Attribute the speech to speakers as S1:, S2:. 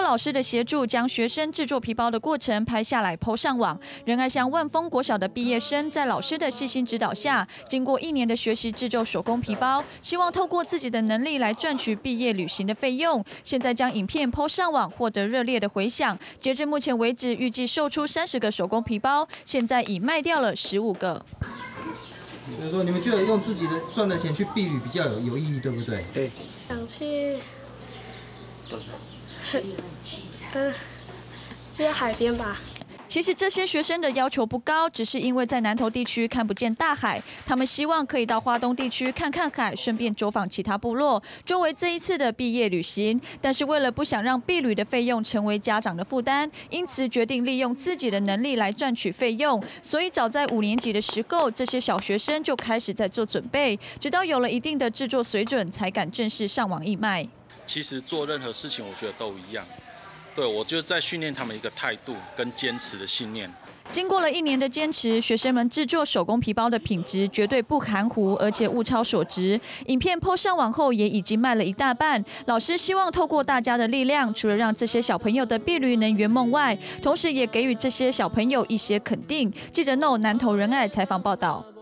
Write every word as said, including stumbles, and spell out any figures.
S1: 老师的协助，将学生制作皮包的过程拍下来 po 上网。仁爱乡万丰国小的毕业生，在老师的细心指导下，经过一年的学习制作手工皮包，希望透过自己的能力来赚取毕业旅行的费用。现在将影片 po 上网，获得热烈的回响。截至目前为止，预计售出三十个手工皮包，现在已卖掉了十五个。
S2: 所以说，你们觉得用自己的赚的钱去避旅比较有有意义，对不对？
S3: 对。
S4: 想去，嗯，就是海边吧。
S1: 其实这些学生的要求不高，只是因为在南投地区看不见大海，他们希望可以到花东地区看看海，顺便走访其他部落，作为这一次的毕业旅行。但是为了不想让毕旅的费用成为家长的负担，因此决定利用自己的能力来赚取费用。所以早在五年级的时候，这些小学生就开始在做准备，直到有了一定的制作水准，才敢正式上网义卖。
S5: 其实做任何事情，我觉得都一样。 对，我就在训练他们一个态度跟坚持的信念。
S1: 经过了一年的坚持，学生们制作手工皮包的品质绝对不含糊，而且物超所值。影片 po 上网后，也已经卖了一大半。老师希望透过大家的力量，除了让这些小朋友的毕旅能圆梦外，同时也给予这些小朋友一些肯定。记者 No 南投仁爱采访报道。